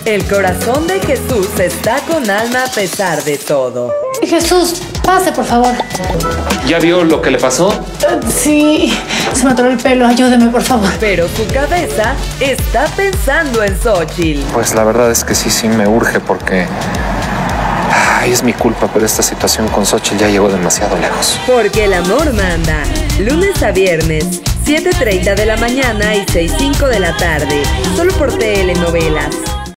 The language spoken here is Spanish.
El corazón de Jesús está con Alma a pesar de todo. Jesús, pase, por favor. ¿Ya vio lo que le pasó? Sí, se me atoró el pelo. Ayúdeme, por favor. Pero su cabeza está pensando en Xóchitl. Pues la verdad es que sí me urge porque... Ay, es mi culpa, pero esta situación con Xóchitl ya llegó demasiado lejos. Porque el amor manda. Lunes a viernes, 7:30 de la mañana y 6:05 de la tarde. Solo por Telenovelas.